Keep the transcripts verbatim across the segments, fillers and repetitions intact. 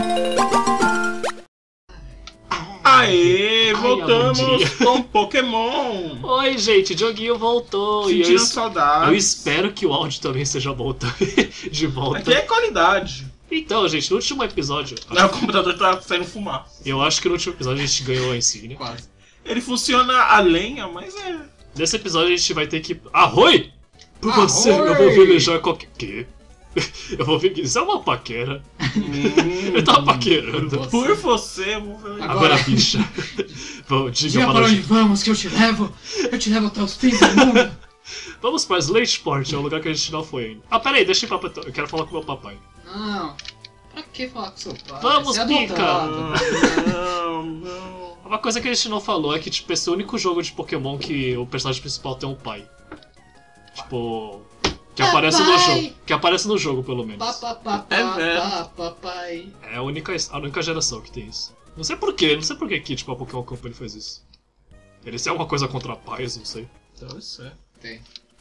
Aê, voltamos Ai, com Pokémon! Oi, gente, o Dioguinho voltou. Sentindo e eu, saudades. eu espero que o áudio também seja volta, de volta. Aqui é qualidade. Então, gente, no último episódio... Não, o computador tá saindo fumar. Eu acho que no último episódio a gente ganhou a insígnia. Quase. Ele funciona a lenha, mas é... Nesse episódio a gente vai ter que... Arroi! Por Arroi! você, eu vou velejar qualquer... Quê? Eu vou ver que isso é uma paquera. Hum, Ele tava paquerando. Você. Por você, eu vou ver. Agora, Agora, bicha. Vamos, diga diga para para a onde gente. vamos que eu te levo. Eu te levo até os fins do mundo. Vamos para Slateport, é um lugar que a gente não foi ainda. Ah, peraí, deixa eu ir pra... Eu quero falar com meu papai. Não. Pra que falar com seu pai? Vamos, Você é pica! adotado. Não, não. Uma coisa que a gente não falou é que, tipo, esse é o único jogo de Pokémon que o personagem principal tem um pai. Tipo... Que aparece no Papai! jogo. Que aparece no jogo, pelo menos. Pá, pá, pá, pá, É velho. pá, papai. É a única, a única geração que tem isso. Não sei porquê, não sei porquê que, tipo, a Pokémon Company faz isso. Eles têm alguma coisa contra pais, não sei. Então isso é. Tem.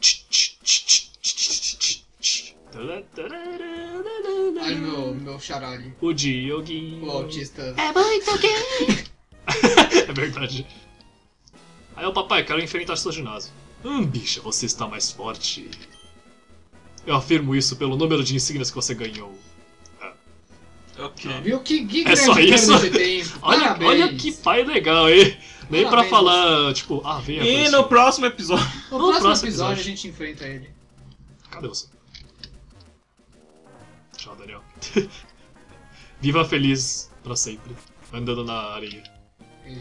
Ai, meu, meu charalho. O Dioguinho. O autista. É muito gay. É verdade. Aí o papai, quero enfrentar seu ginásio. Hum, bicha, você está mais forte. Eu afirmo isso pelo número de insígnias que você ganhou. Ok. Viu que, que É só grande isso? perda de tempo. Olha, Parabéns. olha que pai legal, hein? Nem pra Parabéns, falar, tipo, ah, venha E aparecer. no próximo episódio. No, No próximo, próximo episódio, episódio. a gente enfrenta ele. Cadê você? Tchau, Daniel. Viva feliz pra sempre, andando na areia. E...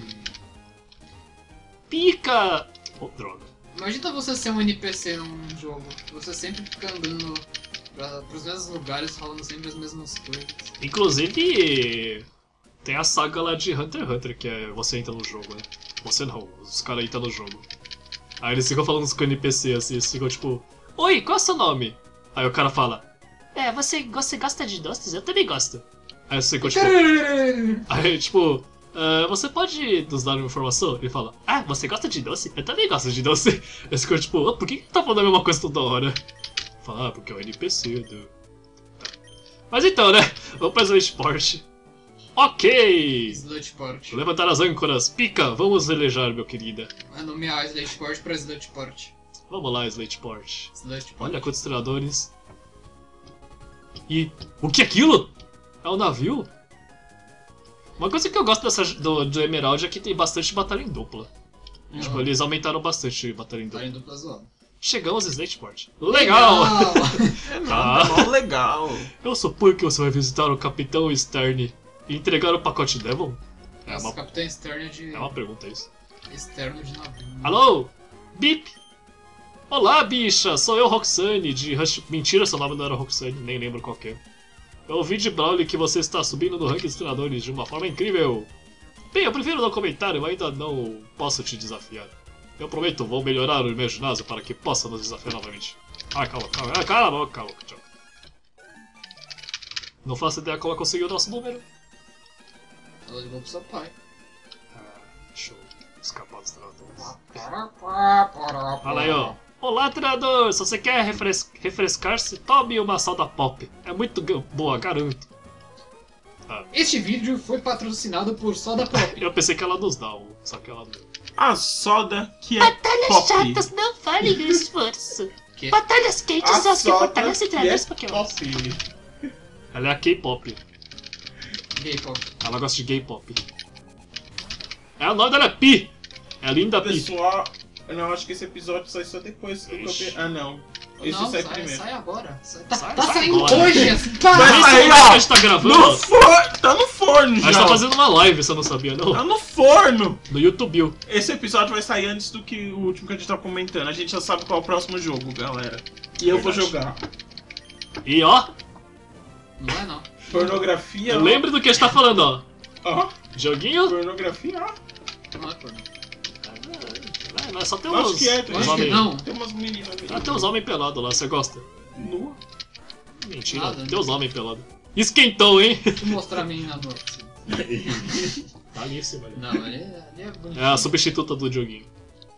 Pica! Oh, droga. Imagina você ser um N P C num jogo. Você sempre fica andando pra, pros mesmos lugares, falando sempre as mesmas coisas. Inclusive, tem a saga lá de Hunter x Hunter, que é você entra no jogo, né? Você não, os caras entram no jogo. Aí eles ficam falando com o N P C, assim, eles ficam tipo... Oi, qual é o seu nome? Aí o cara fala... É, você, você gosta de doces? Eu também gosto. Aí você fica tipo... Aí, tipo... "Ah, você pode nos dar uma informação?" Ele fala... Ah, você gosta de doce? Eu também gosto de doce. Aí você fica tipo... "Oh, por que que tá falando a mesma coisa toda hora?" Fala, ah, porque é o N P C do... Tá. Mas então, né? Vamos pra Slateport. Ok! Sludgeport. Levantar as âncoras. Pica, vamos velejar, meu querida. Vai nomear Sludgeport pra Sludgeport. Vamos lá, Slateport. Sludgeport. Olha quantos treinadores. E... O que é aquilo? É um navio? Uma coisa que eu gosto dessa, do, do Emerald é que tem bastante batalha em dupla. Uhum. Tipo, eles aumentaram bastante batalha em Tá dupla. indo pra zoando. Chegamos em Slateport. Legal! Ah, Ah, mó legal. eu suponho que você vai visitar o Capitão Stern e entregar o pacote Devon? É Nossa, uma, Capitão Externo de... é uma pergunta isso. Externo de navio. Alô? Bip! Olá, bicha! Sou eu, Roxane, de Rush... Mentira, seu nome não era Roxane, nem lembro qual que é. Eu ouvi de Brawley que você está subindo no ranking dos treinadores de uma forma incrível. Bem, eu prefiro não comentar, eu ainda não posso te desafiar. Eu prometo, vou melhorar o meu ginásio para que possa nos desafiar novamente. Ah, calma, calma, ah, calma, calma, calma. Não faço ideia como eu consegui o nosso número. Ela ligou pro seu pai. Ah, deixa eu escapar dos treinadores. Fala aí, ó. Olá, treinador! Se você quer refres refrescar-se, tome uma soda pop. É muito boa, garanto. Este vídeo foi patrocinado por Soda Pop. Eu pensei que ela nos dá, só que ela não. A soda que é Batalhas pop. chatas não valem o esforço. Que? Batalhas quentes A são as que soda fortalecem que treinadores é Pokémon. pop. Ela é a K-pop. Gay Pop. Ela gosta de gay pop. É a nome dela é Pi! É a linda Pi. Pessoal, eu não acho que esse episódio sai só depois do que eu Ixi. pe- Ah, não. Esse Não, sai, sai, primeiro. sai agora. Sai- Tá, Sai- tá sai saindo agora. hoje! assim, Vai Cara! Nem sair, sei ó. como a gente tá gravando. No forno! Tá no forno A já! gente tá fazendo uma live, você não sabia, não? Tá no forno! No YouTube. Esse episódio vai sair antes do que o último que a gente tá comentando. A gente já sabe qual é o próximo jogo, galera. E eu vou Verdade. jogar. E ó, Não é não. Pornografia. ó. lembre do que a gente tá falando, ó. Ó, Joguinho. pornografia, ó. Não é pornô. É, não é só ter Acho uns, que é, uns acho que Acho que homens. não. Tem umas meninas ali. Ah, tem uns homens pelados lá, você gosta? Nua. Mentira, Nada, tem né? uns homens pelados. Esquentou, hein? Deixa eu mostrar a menina nua. Tá ali em cima ali. Não, ali, ali é bonito. É a substituta do Dioguinho.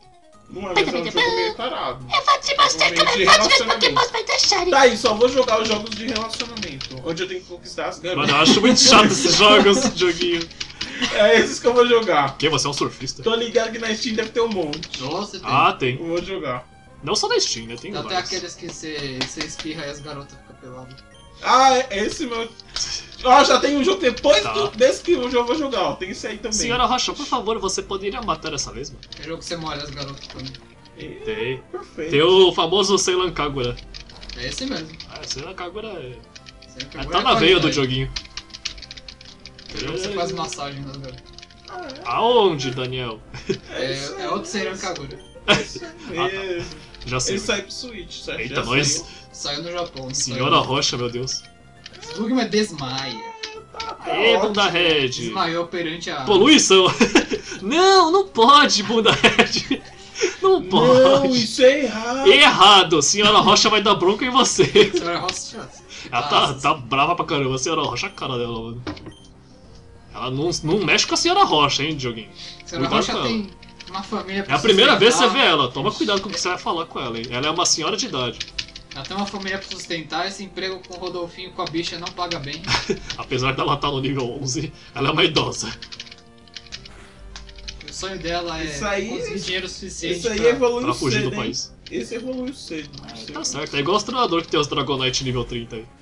Não é, mas é um jogo meio parado. Eu vou te mostrar Meio como de é fácil meus relacionamento. Pokémons vai deixarem. Tá aí, só vou jogar os jogos de relacionamento, onde eu tenho que conquistar as Mano, eu garotas. acho muito chato esses jogos, esse joguinho. É esses que eu vou jogar. Que você é um surfista? Tô ligado que na Steam deve ter um monte. Nossa, tem. Ah, tem. Eu vou jogar. Não só na Steam, né? Tem Tem até vários. aqueles que você você espirra e as garotas ficam peladas. Ah, é esse meu... Ó, já tem um jogo depois Tá. do, desse que eu já vou jogar, ó. Tem esse aí também. Senhora Rocha, por favor, você poderia matar essa lesma? Tem jogo que você molha as garotas também. Ih, Tem. Perfeito. Tem o famoso Seilan Kagura. É esse mesmo. Ah, Seilan Kagura é... Você é pegou tá a na veia do qualidade. joguinho. Tem jogo que você faz massagem nas garotas. Ah, Aonde, Daniel? É, isso é aí. outro Seiran Kagura. É isso aí mesmo. Já sei. Ele sai pro Switch, certo? Eita, Já nós. saiu. Saiu no Japão. não Senhora saiu. Rocha, meu Deus. Slugma desmaia. Tá Aê, ótimo. bunda red. Desmaiou perante a... Poluição. Não, não pode, bunda red. Não Não, pode. isso é errado. Errado. Senhora Rocha vai dar bronca em você. Senhora Rocha. Ela tá, tá brava pra caramba. Senhora Rocha, a cara dela, mano. Ela não, não mexe com a Senhora Rocha, hein, Dioguinho. Senhora Cuidado Rocha com ela. tem uma família É pra a primeira vez que você sustentar. vê ela. Toma cuidado com o que você vai falar com ela, hein. Ela é uma senhora de idade. Ela tem uma família pra sustentar, esse emprego com o Rodolfinho com a bicha não paga bem. Apesar dela estar no nível onze, ela é uma idosa. O sonho dela é Isso aí- conseguir dinheiro suficiente Isso aí pra... evoluiu Pra fugir cedo, do hein? país. Esse evoluiu cedo. Tá certo, é igual os treinadores que tem os Dragonite nível trinta aí.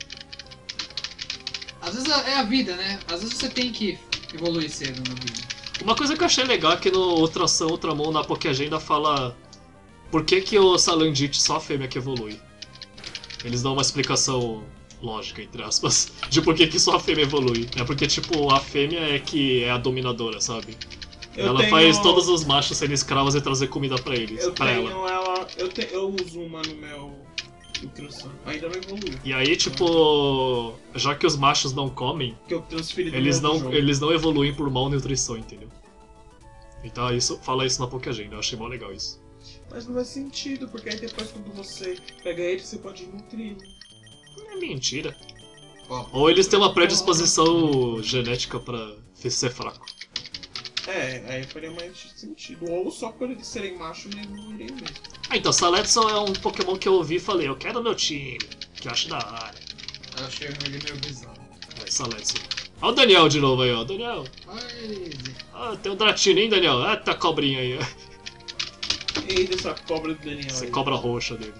Às vezes é a vida, né? Às vezes você tem que evoluir cedo na vida. Uma coisa que eu achei legal é que no Ultração Ultramon na Pokéagenda fala por que, que o Salandit só a fêmea que evolui. Eles dão uma explicação lógica, entre aspas, de por que, que só a fêmea evolui. É porque, tipo, a fêmea é que é a dominadora, sabe? Eu ela tenho- faz todos os machos serem escravos e trazer comida pra eles, Eu pra tenho ela. ela. Eu, te, eu uso uma no meu. Ultrason. Ainda não evoluiu. E aí, tipo, já que os machos não comem, Que eu transferi do eles meu não, jogo. eles não evoluem por mal nutrição, entendeu? Então isso, fala isso na Pokéagenda, eu achei mó legal isso. Mas não faz sentido, porque aí depois quando você pega ele, você pode nutrir. É mentira. Ó, Ou eles têm uma predisposição genética pra ser fraco. É, aí faria mais sentido. Ou só por eles serem machos, eles evoluírem mesmo. Ah, então, Saletson é um Pokémon que eu ouvi e falei, eu quero meu time, que eu acho da hora. eu achei ele meio bizarro. É, Saletson. Olha o Daniel de novo aí, ó. Daniel. Mas... Ah, tem um Dratini, hein, Daniel? Ah, tá a cobrinha aí, ó. Eita, essa cobra do Daniel. Essa aí. cobra roxa dele.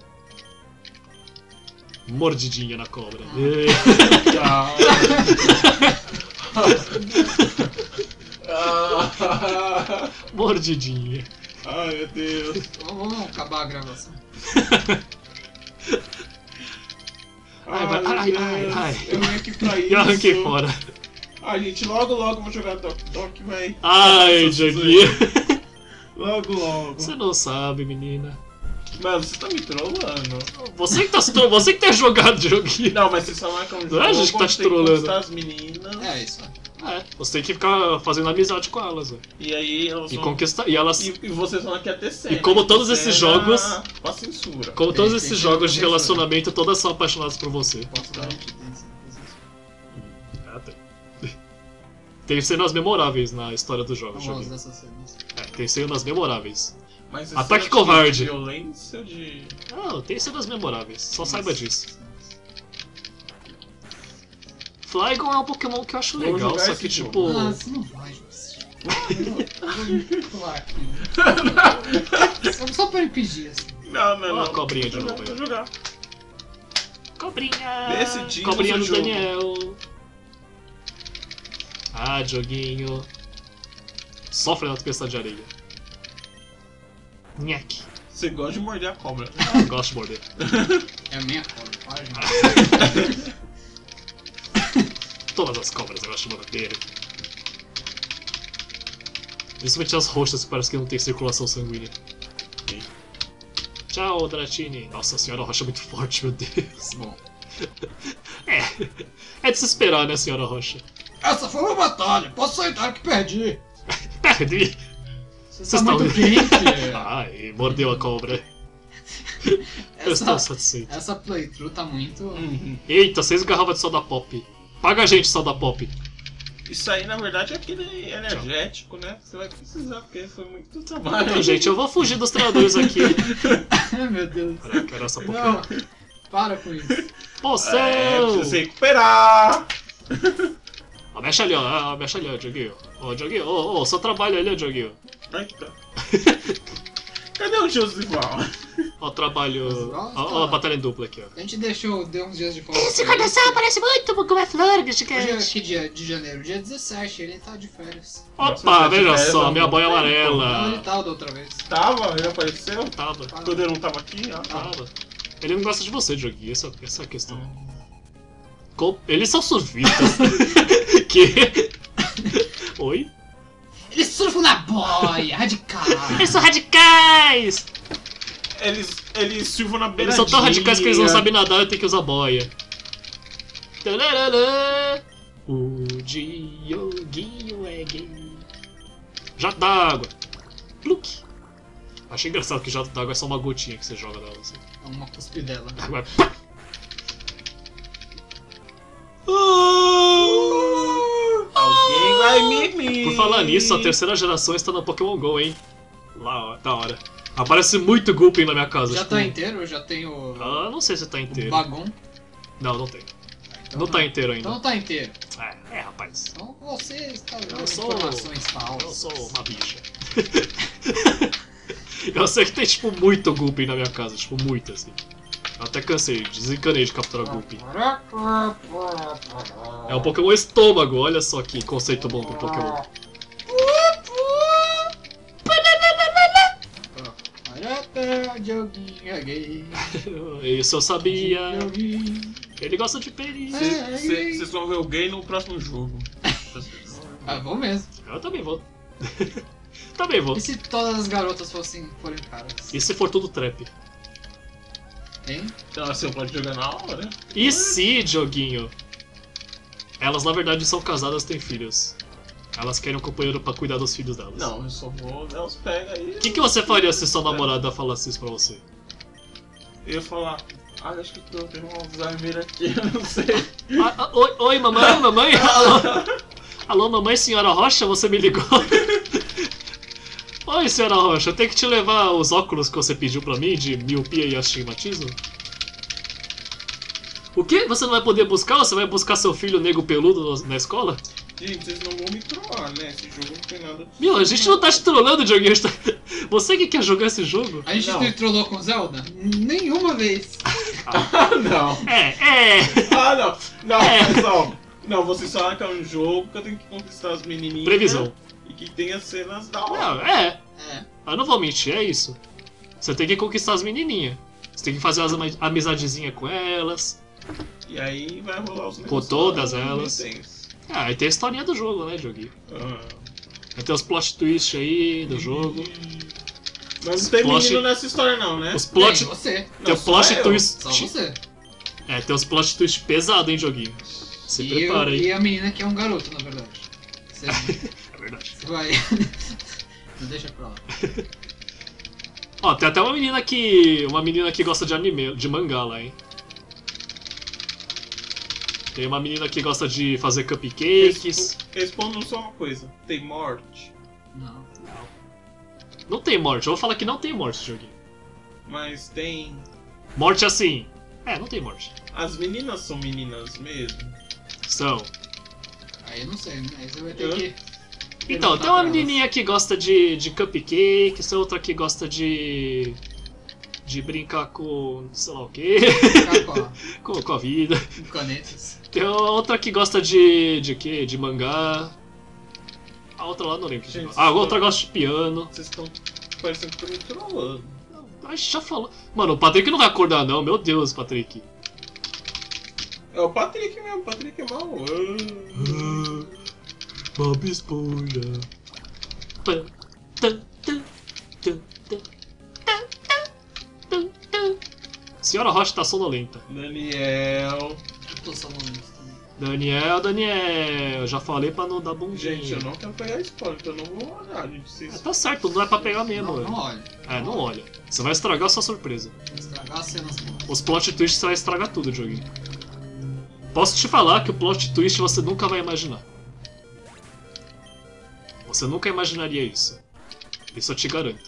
Mordidinha na cobra. Ah. Ah. Mordidinha. Ai, meu Deus. Vamos, vamos acabar a gravação. Ai, vai- meu ai, Deus. ai, ai. Eu vim aqui pra isso. E arranquei fora. Ai, gente, logo, logo eu vou jogar Doc Doc, véi. Ai, Nossa, Dioguinho. Logo, logo. Você não sabe, menina. Mano, você tá me trollando. Você que tá, se tro- você que tá jogado, Dioguinho. Não, mas vocês falam que é um jogo. Não é a gente que tá te tem que trollando. conquistar as meninas. É isso. É, você tem que ficar fazendo amizade com elas, velho. E aí elas E vão... conquistar. E elas. E, e vocês falam que ia ter cena. E como todos esses Cena jogos- Com a censura. Como todos Tem- esses tem que jogos de ter relacionamento, todas são apaixonadas por você. Posso garantir, tem sim. Ah, tem. Tem cenas memoráveis na história dos jogos. Vamos Dioguinho. dessas cenas. É, tem cenas memoráveis. Mas esse Ataque cena de covarde. Violência ou de. Não, tem cenas memoráveis. Só saiba disso. Flygon é um Pokémon que eu acho Vamos legal, jogar só esse que jogo. tipo. Ah, você não vai, José. Eu vou pular aqui. Só- Só pra impedir, assim. Não, não, Ó a não. cobrinha de Vou novo jogar, aí. vou jogar. Cobrinha. Decidimos Cobrinha o do jogo. Daniel. Ah, joguinho. Sofre na tempestade de areia. Nhaque. Você gosta de morder a cobra. Gosto de morder. É a minha cobra, para, gente. Todas as cobras eu gosto de morder. Principalmente as roxas que parece que não tem circulação sanguínea. Tchau, Dratini. Nossa senhora, a rocha é muito forte, meu Deus. Bom, É, é de se esperar, né, senhora rocha? essa foi uma batalha. Posso aceitar que perdi. Perdi. Você Vocês está muito quente. Ai, mordeu a cobra. Eu estou Essa, satisfeito. essa playthrough tá muito... Uhum. Eita, seis garrafas de soda pop. Paga a gente, soda pop. Isso aí, na verdade, é aquele energético, né? Você vai precisar, porque foi muito trabalho. Então, gente, eu vou fugir dos treinadores aqui. Ai, meu Deus. Peraí, eu quero essa porra. Não, para com isso. Poção! É, precisa se recuperar. Ó, mexe ali, ó. Ah, mexe ali, ó, Dioguinho. Ó, Dioguinho, ó, ó, só trabalho ali, ó, Dioguinho. Ai, tá. Cadê o Josival? Ó, trabalho. Nossa. Ó, ó, a batalha em dupla aqui, ó. A gente deixou, deu uns dias de folga. Esse pra ele. coração parece muito com a flor, Hoje é gigante. que dia de janeiro? Dia dezessete, ele tá de férias. Nossa, Opa, tá de veja férias, só, não. minha boia Não, amarela. ele tava da outra vez. Tava? Ele apareceu? Tava, Quando eu não tava aqui? Ah, tá. tava. Ele não gosta de você, Dioguinho, essa, essa é a questão. Co- Eles são surfistas. Que? Oi? Eles surfam na boia, radical. Eles são radicais. Eles, eles silvam na beira. Eles são tão radicais que eles não sabem nadar e tem que usar boia. Tararara. O Dioguinho é gay. Jato d'água. Pluk. Achei engraçado que jato d'água é só uma gotinha que você joga nela assim. É uma cuspidela. Agora, pá. Alguém vai me Por falar nisso, a terceira geração está no Pokémon GO, hein? Lá, ó, da hora. Aparece muito Gulpin na minha casa. Já tipo, tá inteiro? Eu já tenho Ah, não sei se tá o inteiro. Bagon. Não, não tem. Então Não tá inteiro ainda. Então não tá inteiro. É, é, rapaz. Então você está Eu dando sou- informações Eu falsas. sou uma bicha. Eu sei que tem, tipo, muito Gulpin na minha casa. Tipo, muito, assim. Eu até cansei, desencanei de capturar Gulpin. É o Pokémon Estômago, olha só que conceito bom pro Pokémon. Olha, Dioguinho é gay. Isso eu sabia. Dioguinho. Ele gosta de peri. Vocês vão ver o gay no próximo jogo. Ah, vou mesmo. Eu também vou. Também vou. E se todas as garotas fossem forem caras? E se for tudo trap? Hein? Então você pode jogar na hora. E se, Dioguinho? Elas na verdade são casadas e têm filhos. Elas querem um companheiro pra cuidar dos filhos delas. Não, eu só vou dar os pega aí. O que, que você faria se sua namorada falasse isso pra você? Eu ia falar, ah, acho que eu tô tendo um Alzheimer aqui, eu não sei. Ah, ah, oi, oi, mamãe, mamãe? Alô? Alô, mamãe, senhora Rocha, você me ligou? Oi, senhora Rocha, eu tenho que te levar os óculos que você pediu pra mim de miopia e astigmatismo? O quê? Você não vai poder buscar? Você vai buscar seu filho nego peludo no- na escola? Gente, vocês não vão me trollar, né? Esse jogo não tem nada. Meu, a gente não tá te trollando, Dioguinho. a gente tá- Você que quer jogar esse jogo? A gente Não. não trollou com Zelda? Nenhuma vez. Ah, não. É, é. Ah, não. Não, É. pessoal. Não, vocês falaram que é um jogo que eu tenho que conquistar as menininhas. Previsão. E que tem as cenas da hora. Não, é. É. Eu não vou mentir, é isso. Você tem que conquistar as menininhas. Você tem que fazer as ama- amizadezinhas com elas. E aí vai rolar os Com todas lá, elas. intensos. Ah, e tem a historinha do jogo, né, Dioguinho? Ah. Vai ter os plot twist aí do jogo. Mas não tem Plot- menino nessa história não, né? Os plot... Bem, você. Tem o só plot eu. twist... Só você. É, tem os plot twist pesado, hein, Dioguinho? Se e, prepara eu, aí. e a menina que é um garoto, na verdade. Você, É verdade. você vai. Não deixa pra lá. Ó, tem até uma menina que... Uma menina que gosta de anime, de mangá lá, hein? Tem uma menina que gosta de fazer cupcakes. Respo- Respondam só uma coisa. Tem morte, Não. Não tem morte, eu vou falar que não tem morte, Dioguinho. mas tem... Morte assim. É, não tem morte. As meninas são meninas mesmo? São. Aí eu não sei, né? Aí você vai ter Eu- que. Então, perguntar tem uma pra menininha que gosta de, de cupcakes, tem outra que gosta de. de brincar com. sei lá o quê. elas. Ficar com a- com, com a vida. com canetas. Tem outra que gosta de. de quê? De mangá. A outra lá não lembro. Gente, Ah, a isso- outra gosta de piano. Vocês estão parecendo que estão me trollando. A gente já falou. Mano, o Patrick não vai acordar, não. Meu Deus, Patrick. É o Patrick mesmo, o Patrick é mau. Ah. Bob Esponja. Pã, tã, tã, tã, tã, tã, tã, tã. Senhora Rocha tá sonolenta. Daniel. Eu tô sonolento também. Daniel, Daniel, eu já falei pra não dar bundinha. Gente, eu não quero pegar spoiler, então eu não vou olhar, gente. Vocês... Ah, tá certo, não é pra pegar mesmo. Não, velho. não olha. É, não olha. Você vai estragar a sua surpresa. Vai estragar as cenas boas. Os plot twists você vai estragar tudo, Dioguinho. Posso te falar que o plot twist você nunca vai imaginar. Você nunca imaginaria isso. Isso eu te garanto.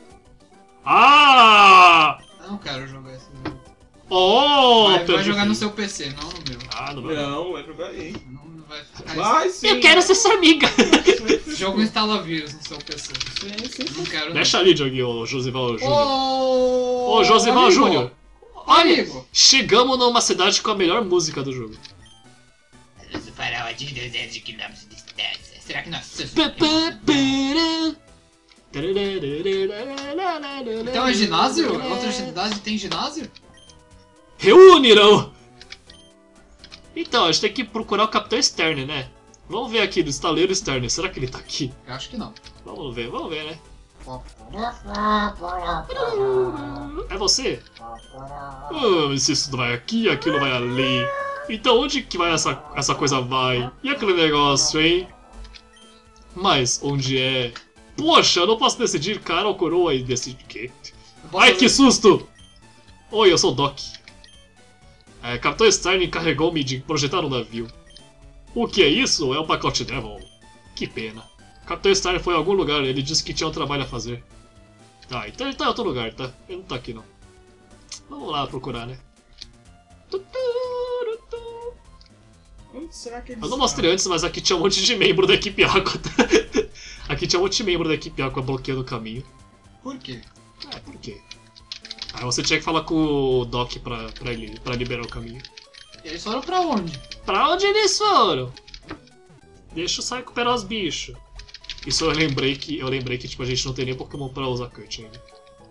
Ah! Eu não quero jogar esse jogo. Oh! Vai, vai perdi jogar o no fim. seu P C, não no meu. Ah, não vai. Não, vai jogar aí. Não, não vai ficar Vai sim. Eu quero ser sua amiga. Esse jogo instala vírus no seu P C. Sim, sim, Não sim. quero. Deixa ali, Dioguinho, ô Josival Júnior. Ô, Ô, Josival amigo. Júnior. Ô, amigo. Chegamos numa cidade com a melhor música do jogo. Luz farol de dezenas de quilômetros de distância. Será que nós... Então é ginásio? Outra cidade tem ginásio? Reunirão! Então, a gente tem que procurar o Capitão Stern, né? Vamos ver aqui do estaleiro Stern. Será que ele tá aqui? Eu acho que não. Vamos ver, vamos ver, né? É você? Ah, se isso vai aqui, aquilo vai ali. Então onde que vai essa, essa coisa vai? E aquele negócio, hein? Mas onde é? Poxa, eu não posso decidir cara ou coroa e decidir o quê? Ai, que susto! Oi, eu sou o Doc. É, Capitão Stern encarregou-me de projetar um navio. O que é isso? É o pacote Devil. Que pena. Capitão Stern foi a algum lugar, ele disse que tinha um trabalho a fazer. Tá, então ele tá em outro lugar, tá? Ele não tá aqui não. Vamos lá procurar, né? Onde será que eles Eu não mostrei antes, mas aqui tinha um monte de membro da equipe Aqua. Tá? Aqui tinha um monte de membro da equipe Aqua bloqueando o caminho. Por quê? É, por quê? Aí você tinha que falar com o Doc pra, pra, ele, pra liberar o caminho. Eles foram pra onde? Pra onde eles foram? Deixa eu só recuperar os bichos. Isso eu lembrei que eu lembrei que tipo, a gente não tem nem Pokémon pra usar Cut ainda.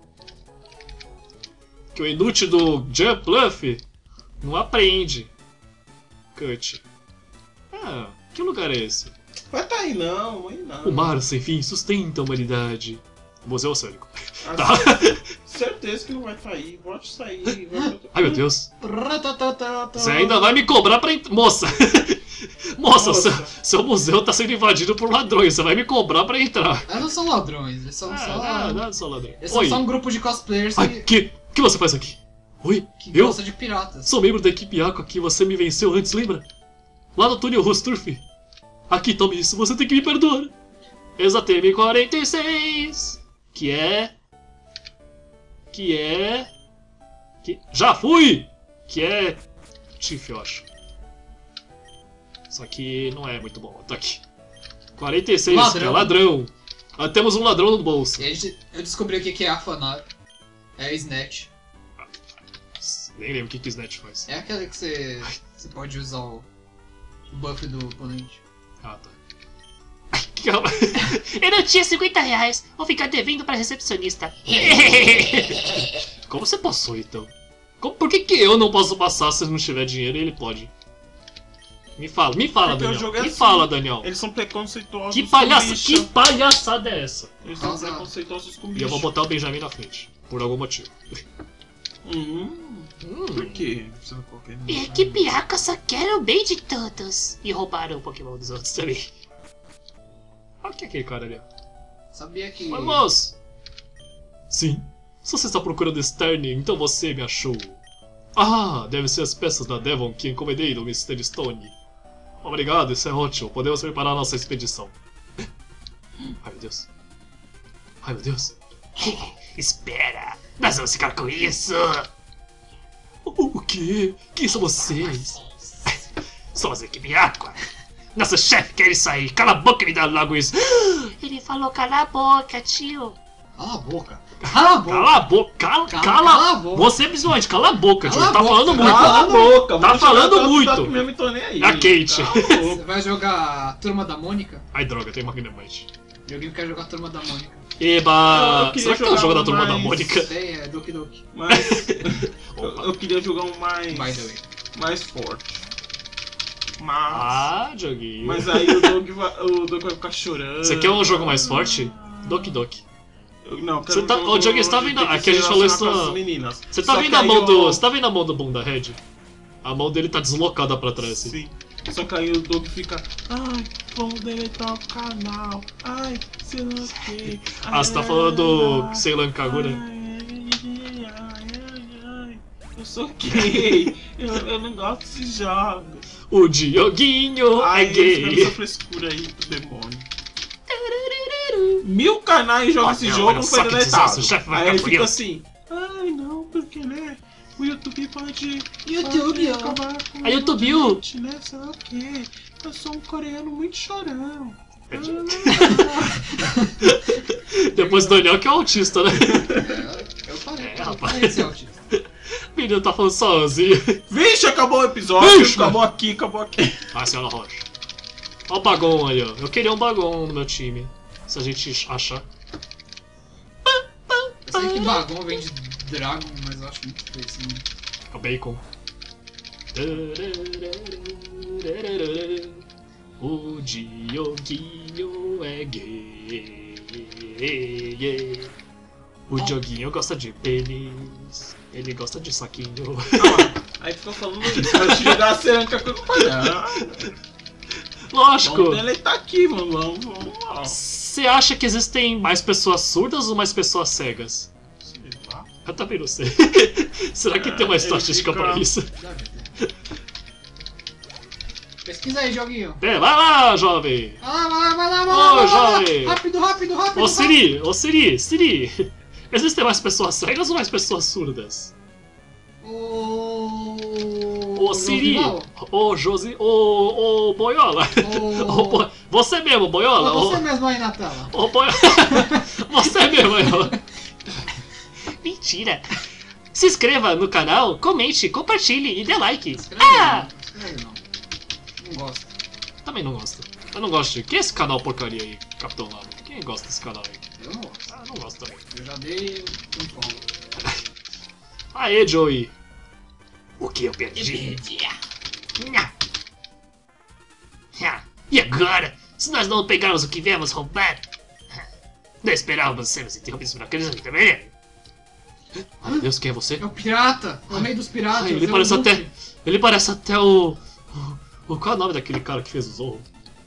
Que o inútil do Jumpluff não aprende. Cut. Ah, que lugar é esse? Vai tá aí não, aí não. O mar sem fim sustenta a humanidade. Museu Oceânico. Ah, Tá. Certeza que não vai tá aí. Pode sair. Vai... Ai meu Deus. Você Você ainda vai me cobrar pra entrar. Moça! Moça, Moça. Seu, seu museu tá sendo invadido por ladrões. Você vai me cobrar pra entrar. Eles não são ladrões, eles são Ah, só... não, não sou ladrão. Eles são Oi. só um grupo de cosplayers Ai, que, que, que você faz aqui? Oi, que eu gosta de piratas. sou membro da equipe Aqua que você me venceu antes, lembra? Lá no túnel Rosturf. Aqui, tome isso, você tem que me perdoar. Exateme quarenta e seis. Que é... Que é... Que... Já fui! Que é... Tiff, eu acho. Só que não é muito bom. Tá aqui. quarenta e seis, Ladrão. que é ladrão. Ah, temos um ladrão no bolso. E a gente- eu descobri o que que é afanar. É Snatch. Nem lembro o que que Snatch faz. É aquela que você, você pode usar o, o buff do oponente. Ah, tá. Ai, calma. Eu não tinha cinquenta reais. Vou ficar devendo pra recepcionista. Como você passou, então? Como- por que, que eu não posso passar se não tiver dinheiro e ele pode? Me fala, me fala, Porque o Daniel. jogo é Me assim. fala, Daniel. Eles são preconceituosos Que com palhaça, bicho. que palhaçada é essa? Eles são Nossa. preconceituosos com E bicho. eu vou botar o Benjamin na frente, por algum motivo. Hum, por quê? Você não qualquer E a equipe Aqua só quer o bem de todos. E roubaram o Pokémon dos outros também. Olha que é aquele cara ali. Sabia que... Oi, moço! Sim. Se você está procurando Stern, então você me achou. Ah, deve ser as peças da Devon que encomendei do mister Stone. Obrigado, isso é ótimo. Podemos preparar nossa expedição. Ai, meu Deus. Ai, meu Deus. Espera, nós vamos ficar com isso. O, o quê? Quem são vocês? Somos a equipe Aqua. Nosso chefe quer isso aí. Cala a boca e me dá logo isso. Ele falou cala a boca, tio. Cala a boca. Cala a boca. Cala a boca. Cala, Cala- cala, cala a boca. Você, principalmente, cala a boca, Cala Júlio. a Tá boca. falando muito. Cala a boca! Tá vou falando jogar muito. tanto mesmo e tô nem aí. A Kate. Cala a boca. Você vai jogar a Turma da Mônica? Ai, droga, tem Magnemite. E alguém quer jogar a Turma da Mônica? Eba! Eu- eu queria Será que tem um jogar jogo da um Turma da mais- Mônica? Tem, é Doki Doki. Mas eu, Opa. eu queria jogar um mais. By the way. mais forte. Mas. Ah, joguinho. Mas aí o Doug vai, o Doug vai ficar chorando. Você quer um jogo mais forte? Doki Doki. Eu, não, Você tá- ô, Diogo, você tá vendo- aqui a gente falou isso na- Meninas. Você tá Só vendo que a aí mão eu- do. Você tá vendo a mão do Bunda Red? A mão dele tá deslocada pra trás, assim. Sim. Só que aí o Doug fica. Ai, vamos deletar o canal. Ai, sei lá o quê. Ah, você tá falando do Seilan Kagura? Ai, ai, ai, ai, eu sou gay. eu, eu não gosto desses jogos. O Dioguinho Ai, é ele fica gay. nessa frescura aí do demônio. mil canais jogam Ah, esse não, jogo, olha não só foi que deletado. desastre, o chefe vai Aí ele ficar fica furioso. assim, ai não, porque né, o YouTube pode, YouTube, pode ó. acabar com A YouTube, a ó. gente, né, sei lá o quê. Eu sou um coreano muito chorão. Depois do Daniel que é autista, né? É, eu parei. É, eu rapaz. parei de ser autista. O menino tá falando sozinho. Vixe, acabou o episódio, Vixe, acabou aqui, acabou aqui. Ah, senhora Rocha. Olha o Bagon aí, ó. Eu queria um Bagon no meu time. Se a gente achar. Eu sei que Bagon vem de Dragon, mas eu acho muito feio assim. É o Bacon. O Dioguinho é gay. O Dioguinho gosta de pênis. Ele gosta de saquinho. Ah, aí ficou falando isso, vai te jogar a cerâmica com o palhaço. Lógico! Vamos deletar aqui, mano. Vamos, vamos lá. Você acha que existem mais pessoas surdas ou mais pessoas cegas? Sei lá. Eu também não sei. Será que tem uma É, estatística ele fica- pra isso? Deve ter. Pesquisa aí, joguinho. É, vai lá, jovem! Vai lá, vai lá, vai lá, vai Ô, lá, vai lá. jovem. Rápido, rápido, rápido. Ô Siri, ô Siri, Siri! Existem mais pessoas cegas ou mais pessoas surdas? Ô... Ô Siri! Josival? Ô Josi. Ô. Ô Boiola! Ô, Ô... Bo- Você mesmo, Boiola! Ô, Ô, você mesmo aí na tela. ô Boiola! Você mesmo, Boiola! Mentira! Se inscreva no canal, comente, compartilhe e dê like! Escreve Ah! não, escreve não. Não gosto. Também não gosto. Eu não gosto de. Que é esse canal porcaria aí, Capitão Lava? Quem gosta desse canal aí? Eu não gosto. Ah, não gosto também. Eu já dei um follow. Aê, Joey! O que eu perdi? Nha. Nha. E agora? Se nós não pegarmos o que viemos roubar? Não esperávamos sermos interrompidos por aqueles ali também. Ai meu Deus, quem é você? É o pirata. É o rei dos piratas. Ai, ele é o parece Luffy. até. Ele parece até o. o qual é o nome daquele cara que fez o Zorro?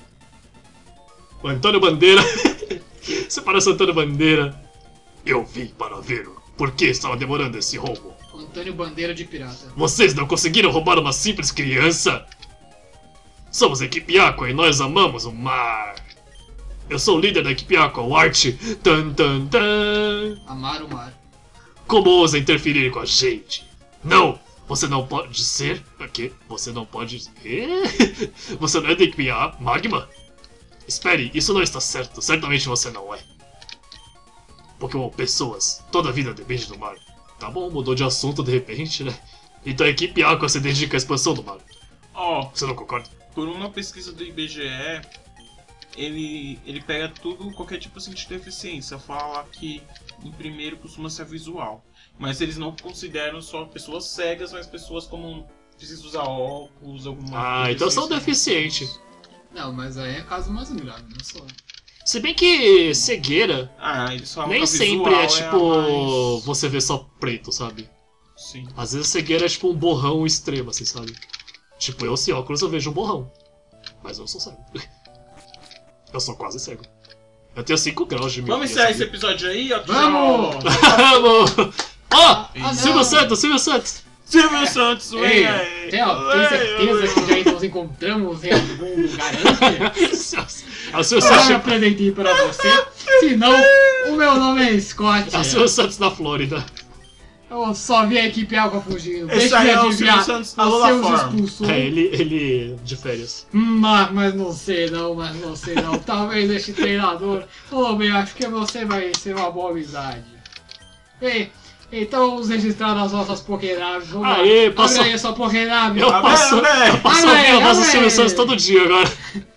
O Antônio Bandeira. Você parece o Antônio Bandeira. Eu vim para ver por que estava demorando esse roubo. Antônio Bandeira de pirata. Vocês não conseguiram roubar uma simples criança? Somos a equipe Aqua e nós amamos o mar. Eu sou o líder da equipe Aqua, o Art. Tan, tan, tan. Amar o mar. Como ousa interferir com a gente? Não! Você não pode ser... O quê? Você não pode... Quê? Você não é da equipe A, Magma? Espere, isso não está certo. Certamente você não é. Pokémon pessoas. Toda a vida depende do mar. Tá bom, mudou de assunto de repente, né? Então a equipe Aqua se dedica à expansão do mar. Ó, Você não concorda? por uma pesquisa do I B G E, ele, ele pega tudo, qualquer tipo assim, de deficiência. Fala que em primeiro costuma ser visual. Mas eles não consideram só pessoas cegas, mas pessoas como precisam usar óculos, alguma Ah, então são deficientes. Não, mas aí é caso mais grave, não só. Se bem que cegueira Ah, eles falam nem que a sempre é visual tipo. a mais- Você vê só preto, sabe? Sim. Às vezes cegueira é tipo um borrão extremo, assim, sabe? Tipo, eu sem óculos eu vejo um borrão. Mas eu sou cego. Eu sou quase cego. Eu tenho cinco graus de miopia. Vamos encerrar esse sabia? episódio aí? Ó, Vamos! Vamos! Ó! Ah, não. Silvio Santos, Silvio Santos! Silvio Santos, Ei, vem aí! tem, ó, tem certeza que já nos encontramos em algum lugar antes? É o Silvio Eu já me Santos, apresentei para você. Se não, o meu nome é Scott. é o Silvio Santos da Flórida. Eu só vi a equipe Água fugindo. Esse Deixa aí eu é o adivinhar. Silvio Santos da Você Lola os Farm. expulsou. É, ele, ele de férias. Mas, mas não sei não, mas não sei não. Talvez este treinador. Ô, bem, acho que você vai ser uma boa amizade. Bem, então vamos registrar nas nossas Pokénaves. Vamos lá. Aê, Abre passou- aí a sua Pokénave. Eu Tá passo, vendo, né? eu passo a Abre, ouvir a voz do abre. Silvio Santos todo dia agora.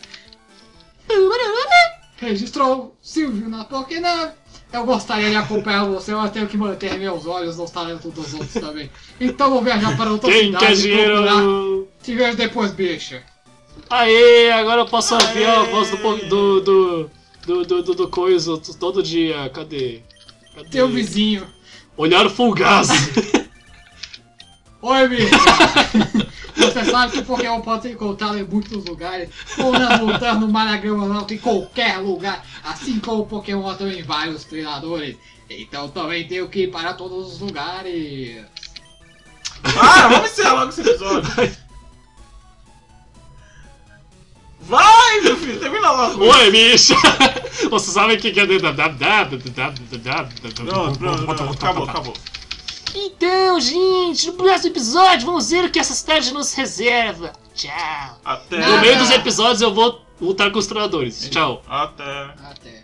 Registrou Silvio na Pokénave. Eu gostaria de acompanhar você, mas tenho que manter meus olhos nos talentos dos outros também. Então vou viajar para outra Quem cidade quer e procurar. dinheiro? Te vejo depois, bicha. Aê, agora eu posso ouvir a Aê. voz do po- do do do do, do, do coisa t- todo dia. Cadê? Cadê? Teu vizinho. Olhar fugaz. Oi, bicha. Você sabe que o Pokémon pode ser encontrado em muitos lugares, ou nas montanhas, no mar, na grama, não, em qualquer lugar, assim como o Pokémon tem vários treinadores. Então também tenho que ir para todos os lugares. Ah, vamos encerrar logo esse episódio. Vai, meu filho, termina logo. Oi, bicha. Você sabe o que que é... Pronto, pronto, pronto. Acabou, acabou. Então, gente, no próximo episódio vamos ver o que essa cidade nos reserva. Tchau. Até. No meio dos episódios eu vou lutar com os treinadores. Tchau. Até. Até.